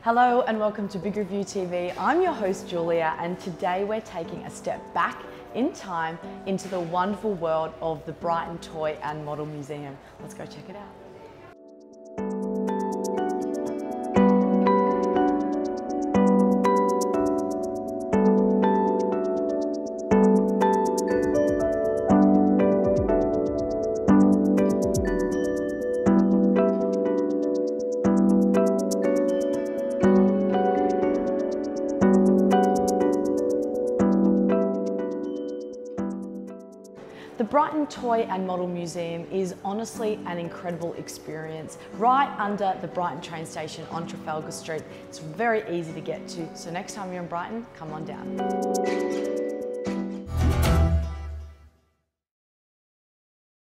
Hello and welcome to Big Review TV. I'm your host Julia, and today we're taking a step back in time into the wonderful world of the Brighton Toy and Model Museum. Let's go check it out. The Brighton Toy and Model Museum is honestly an incredible experience right under the Brighton train station on Trafalgar Street. It's very easy to get to, so next time you're in Brighton, come on down.